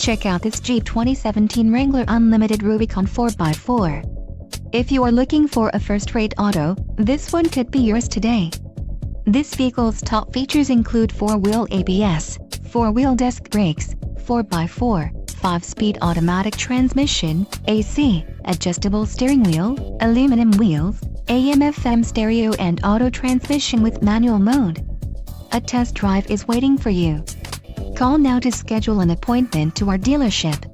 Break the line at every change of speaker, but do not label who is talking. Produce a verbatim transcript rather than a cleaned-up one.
Check out this Jeep twenty seventeen Wrangler Unlimited Rubicon four by four. If you are looking for a first-rate auto, this one could be yours today. This vehicle's top features include four-wheel A B S, four-wheel disc brakes, four by four, five-speed automatic transmission, A C, adjustable steering wheel, aluminum wheels, A M F M stereo and auto transmission with manual mode. A test drive is waiting for you. Call now to schedule an appointment to our dealership.